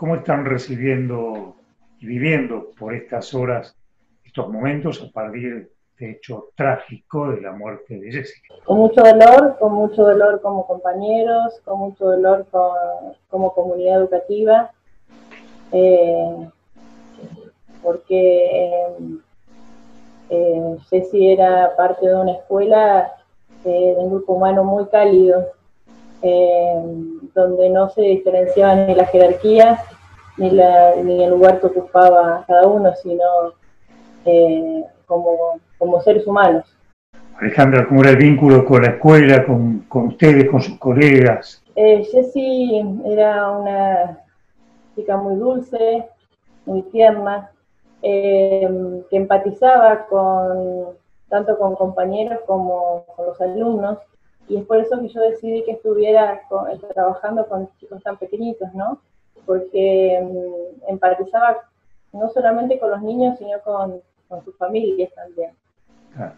¿Cómo están recibiendo y viviendo por estas horas, estos momentos a partir de hecho trágico de la muerte de Jessica? Con mucho dolor como compañeros, con mucho dolor como comunidad educativa, eh, porque Ceci era parte de una escuela de un grupo humano muy cálido, eh, donde no se diferenciaban ni las jerarquías ni el lugar que ocupaba cada uno, sino como seres humanos. Alejandra, ¿cómo era el vínculo con la escuela, con ustedes, con sus colegas? Jessie era una chica muy dulce, muy tierna, que empatizaba tanto con compañeros como con los alumnos, y es por eso que yo decidí que estuviera trabajando con chicos tan pequeñitos, ¿no? Porque empatizaba no solamente con los niños, sino con sus familias también. Ah,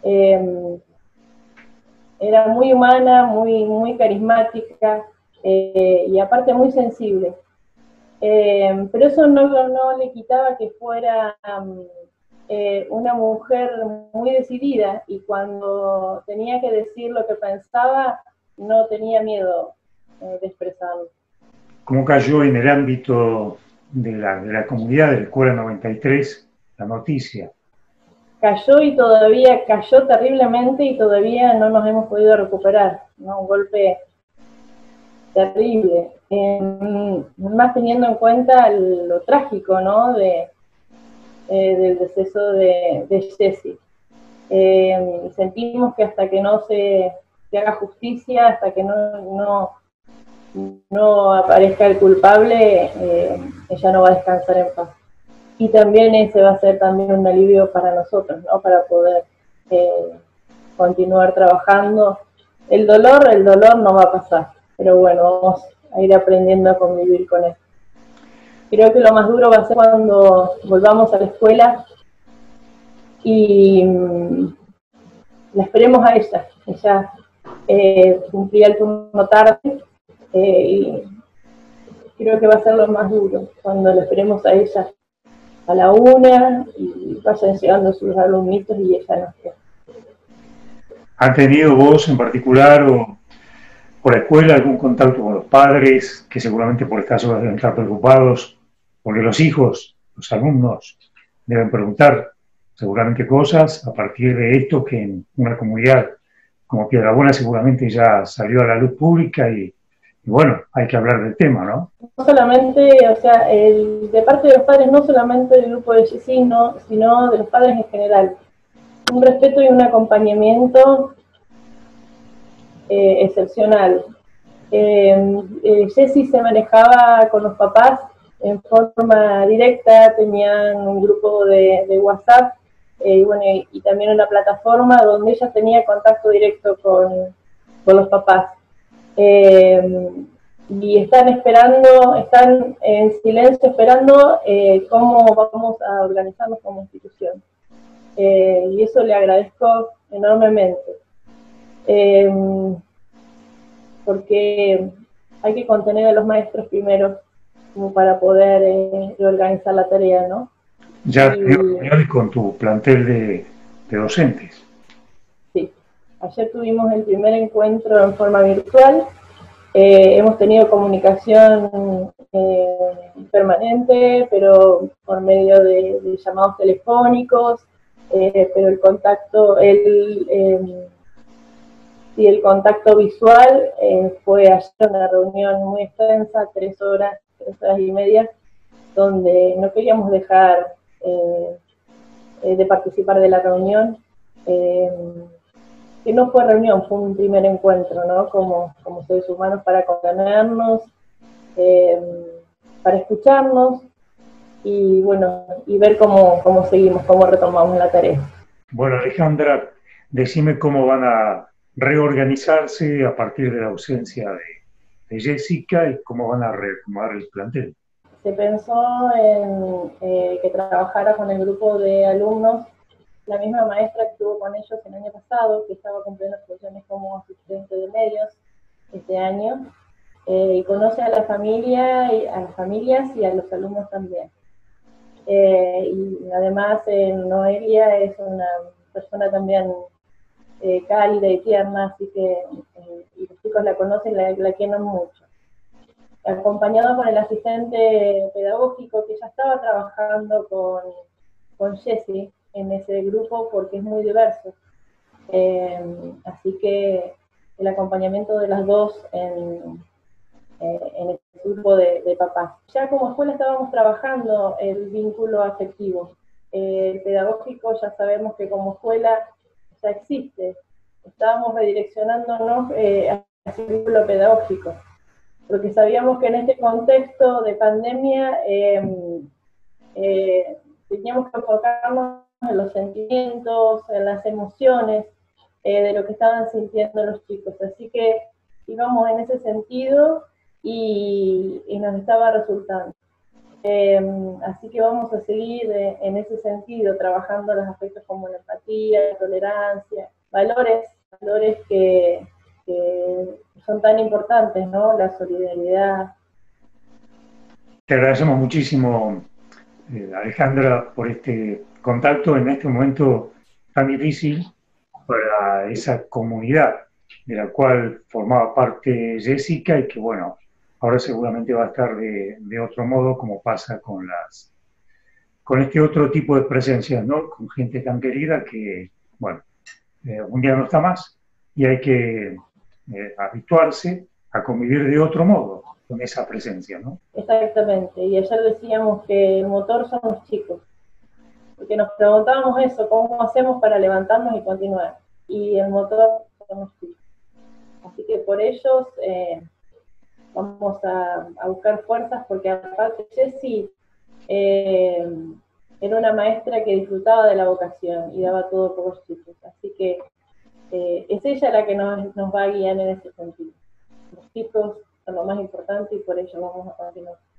Era muy humana, muy carismática, y aparte muy sensible. Pero eso no le quitaba que fuera una mujer muy decidida, y cuando tenía que decir lo que pensaba, no tenía miedo de expresarlo. ¿Cómo cayó en el ámbito de la comunidad de la Escuela 93 la noticia? Cayó y todavía cayó terriblemente, y todavía no nos hemos podido recuperar, ¿no? Un golpe terrible, más teniendo en cuenta lo trágico, ¿no? Del deceso de Jessy. Sentimos que hasta que no se haga justicia, hasta que no aparezca el culpable, ella no va a descansar en paz. Y también ese va a ser también un alivio para nosotros, ¿no? Para poder continuar trabajando. El dolor no va a pasar, pero bueno, vamos a ir aprendiendo a convivir con él. Creo que lo más duro va a ser cuando volvamos a la escuela y la esperemos a ella. Ella cumplía el turno tarde, y creo que va a ser lo más duro, cuando la esperemos a ella a la 1 y vayan llegando sus alumnitos y ella no esté. ¿Han tenido vos en particular o por la escuela algún contacto con los padres, que seguramente por estas horas deben estar preocupados, porque los hijos, los alumnos, deben preguntar seguramente cosas a partir de esto que en una comunidad como Piedrabuena seguramente ya salió a la luz pública y bueno, hay que hablar del tema, ¿no? No solamente, o sea, de parte de los padres, no solamente del grupo de Jessy, sino de los padres en general. Un respeto y un acompañamiento excepcional. Jessy se manejaba con los papás en forma directa, tenían un grupo de WhatsApp, bueno, y también una plataforma donde ella tenía contacto directo con los papás. Y están en silencio esperando cómo vamos a organizarnos como institución. Y eso le agradezco enormemente. Porque hay que contener a los maestros primero, como para poder reorganizar la tarea, ¿no? Ya has tenido Y reuniones con tu plantel de docentes. sí, ayer tuvimos el primer encuentro en forma virtual. Hemos tenido comunicación permanente, pero por medio de llamados telefónicos, pero el contacto visual fue ayer una reunión muy extensa, 3 horas y media, donde no queríamos dejar de participar de la reunión. Que no fue reunión, fue un primer encuentro, ¿no? Como seres humanos, para contenernos, eh, para escucharnos y bueno, y ver cómo seguimos, cómo retomamos la tarea. Bueno, Alejandra, decime cómo van a reorganizarse a partir de la ausencia de Jessica y cómo van a retomar el plantel. Se pensó en que trabajara con el grupo de alumnos la misma maestra que estuvo con ellos el año pasado, que estaba cumpliendo funciones como asistente de medios este año. y conoce a la familia, a las familias y a los alumnos también. Y además Noelia es una persona también cálida y tierna, así que y los chicos la conocen, la quieren mucho. Acompañado con el asistente pedagógico que ya estaba trabajando con Jessie en ese grupo porque es muy diverso. Así que el acompañamiento de las dos en el grupo de papás. Ya como escuela estábamos trabajando el vínculo afectivo. El pedagógico ya sabemos que como escuela ya existe. Estábamos redireccionándonos hacia el vínculo pedagógico, porque sabíamos que en este contexto de pandemia teníamos que enfocarnos en los sentimientos, en las emociones de lo que estaban sintiendo los chicos. Así que íbamos en ese sentido y nos estaba resultando. Así que vamos a seguir en ese sentido, trabajando los aspectos como la empatía, la tolerancia, valores que son tan importantes, ¿no? La solidaridad. Te agradecemos muchísimo, Alejandra, por este contacto en este momento tan difícil para esa comunidad de la cual formaba parte Jessica y que, bueno, ahora seguramente va a estar de otro modo, como pasa con este otro tipo de presencias, ¿no? Con gente tan querida que, bueno, un día no está más y hay que habituarse a convivir de otro modo con esa presencia, ¿no? Exactamente, y ayer decíamos que el motor son los chicos, porque nos preguntábamos eso, ¿cómo hacemos para levantarnos y continuar? Y el motor son los chicos. Así que por ellos vamos a buscar fuerzas, porque aparte Jessie era una maestra que disfrutaba de la vocación y daba todo por los chicos. Así que es ella la que nos va a guiar en ese sentido. Los chicos son lo más importante y por ello vamos a continuar.